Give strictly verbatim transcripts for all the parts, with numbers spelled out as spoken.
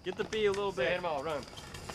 Get the B a little bit. Hit them all, run.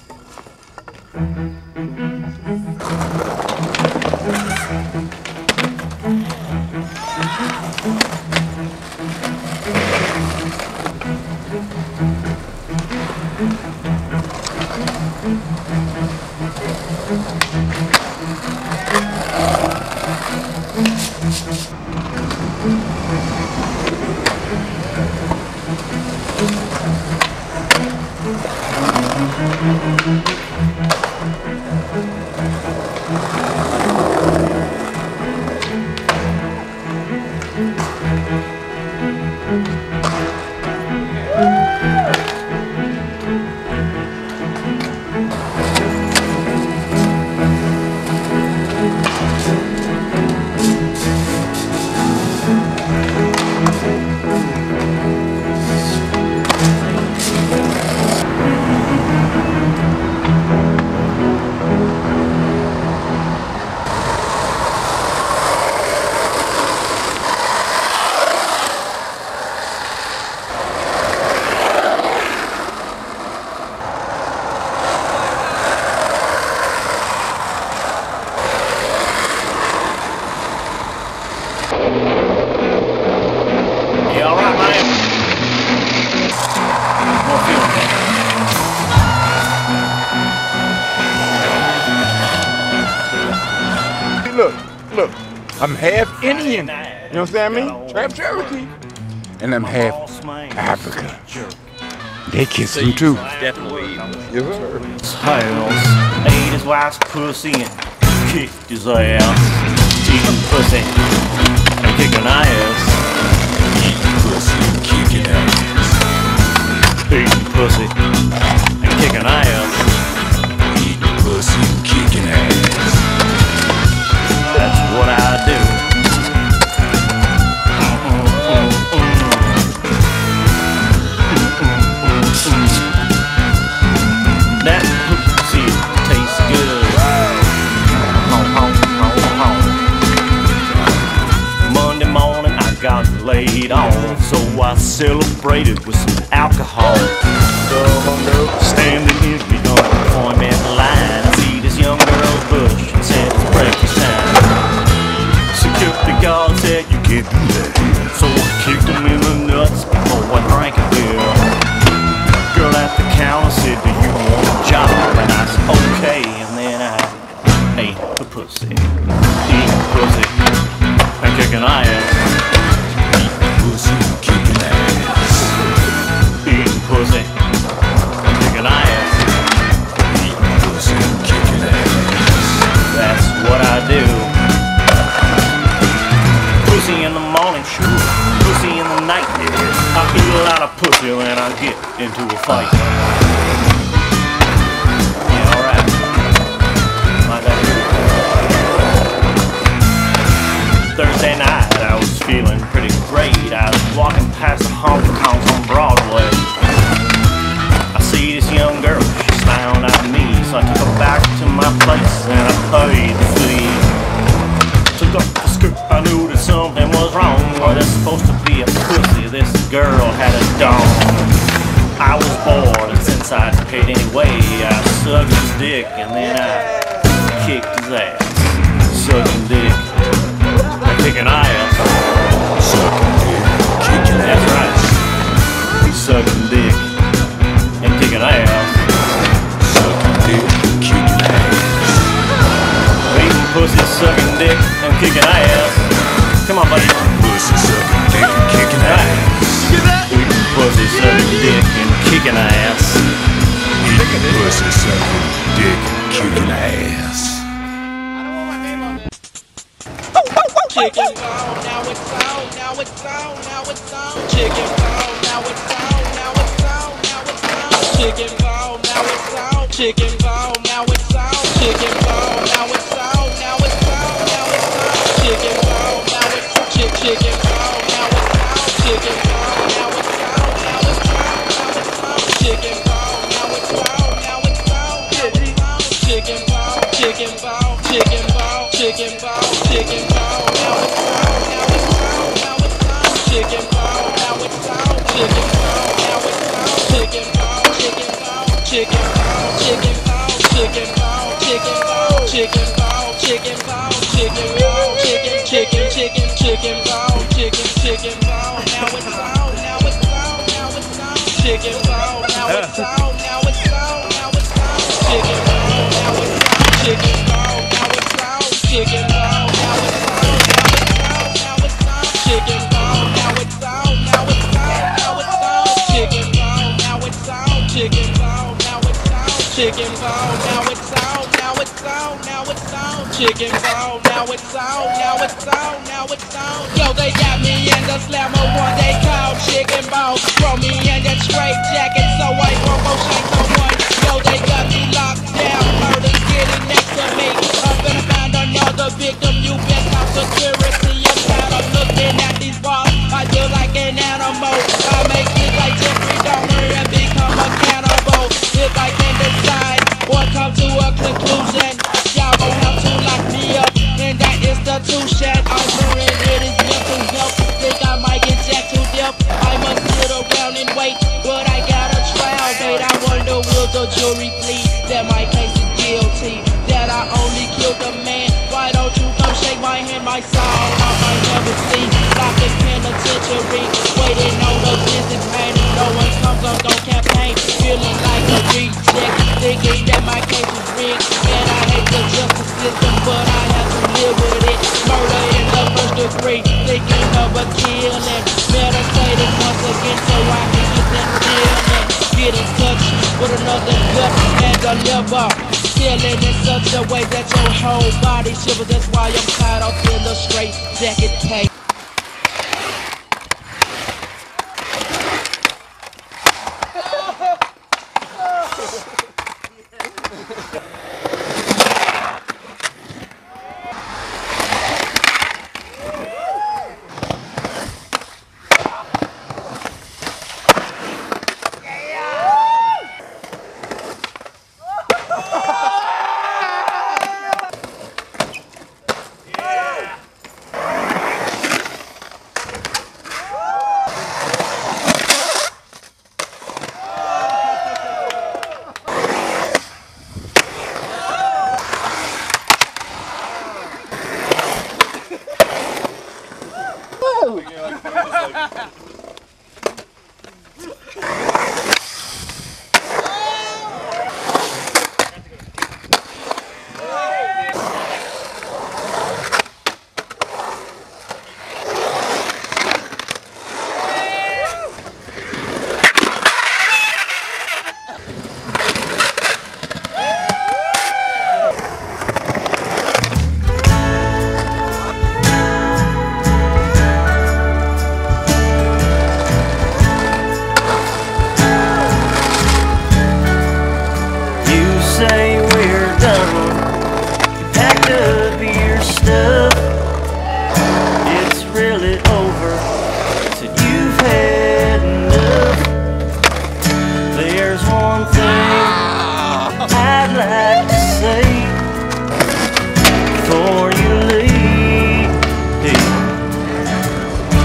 Look, look, I'm half Indian, you know what I'm saying? I mean, half Cherokee, and I'm half African. They kiss him too. Definitely. Yes, sir. House ate his wife's pussy and kicked his ass. Eating pussy and kicking ass. Eating pussy and kicking ass. Eating pussy and kicking ass. Eating pussy and kicking ass. That's what I do. That pussy tastes good. Monday morning I got laid off, so I celebrated with some alcohol. Standing in the unemployment line, I see this young girl's bush and said it's breakfast time. Security guard said you can't do that here, so I kicked him in the nuts before I drank a beer. Girl at the counter said, do you want a job? And I said, okay, and then I ate the pussy. Eating pussy and kicking ass. Eating pussy and kicking ass. Eating pussy and kicking ass. Eating pussy and kicking ass. That's what I do. Pussy in the morning, sure. Pussy in the night, yeah. I eat a lot of pussy when I get into a fight. Yeah, alright. Like that. Thursday night, I was feeling pretty great. I was walking past the honky tonks on Broadway. I see this young girl, she smiled at me, so I took her back to my place and I paid the fee. Took off the skirt, I knew that something was wrong. Or there's supposed to be a pussy, this girl had a dong. I was bored, and since I paid anyway, I sucked his dick and then I kicked his ass. Sucking dick and kicking ass. Sucking dick, kicking ass. That's right. Sucking dick and kicking ass. Sucking dick, kicking ass. Eating pussy, sucking dick and kicking ass. Come on, buddy. Pussy sucking dick and kicking ass. Eating pussy, sucking dick and kicking ass. Eating pussy sucking dick and kicking ass. Chicken bone, now it's on, now it's on, now it's on. Chicken bone, now it's on, now it's on, now it's on. Chicken bone, now it's on. Chicken bone, now it's on. Chicken bone, now it's on, now it's on, now it's on. Chicken bone, now it's on. Chick chicken bone, now it's on. Chicken bone, now it's on, now it's on, now it's on. Chicken bone, now it's on, now it's on, now it's on. Chicken bone, chicken bone, chicken bone, chicken bone, chicken bone. Now it's on, now it's on, now it's on. Chicken bone, now it's on. Chicken bone, now it's on. Chicken bone, chicken chicken bone, chicken bone, chicken bone, chicken bone, chicken bone, chicken bone, chicken bone, chicken, chicken, chicken, chicken bone, chicken, chicken bone. Now it's on, now it's on, now it's on. Chicken bone, now it's on, now it's on, now it's on. Chicken bone, now it's on, chicken bone, now it's on, chicken bone, now it's on, now it's on, now it's on. Chicken bone, now it's on, now it's on, now it's on. Chicken bone, now it's on, chicken bone, now it's on, chicken bone, now it's on, now it's on, now it's on. Chicken bone, now it's on, now it's on, now it's on. Yo, they got me in the slammer one they call chicken bone. Throw me in that straight jacket so I won't go shank someone. Yo, they got me locked down, murder's getting next to me. I'm gonna find another victim, you best have security. I'm tired of looking at these walls, I feel like an animal. I make it like Jeffrey Dahmer and become a cannibal. If I can decide or come to a conclusion, y'all gon' have to lock me up in that institution. I'm hearing it is mental health, think I might get jacked to death. I must sit around and wait, but I got a trial date. I wonder will the jury plead that my case is guilty, that I only killed a man. Why don't you come shake my hand, my soul I might never see. Locked in penitentiary, waiting on a visit pain. No one comes on, don't campaign, feeling like a reject, thinking that my case is rigged. And I hate the justice system, but I have to live with it. Murder in the first degree, thinking of a killing. Meditating once again so I can get that feeling. Get in touch with another gut and a liver. Feeling in such a way that your whole body shivers. That's why I'm tied up in the straight jacket tape.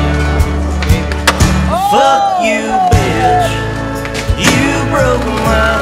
Fuck you, bitch. You broke my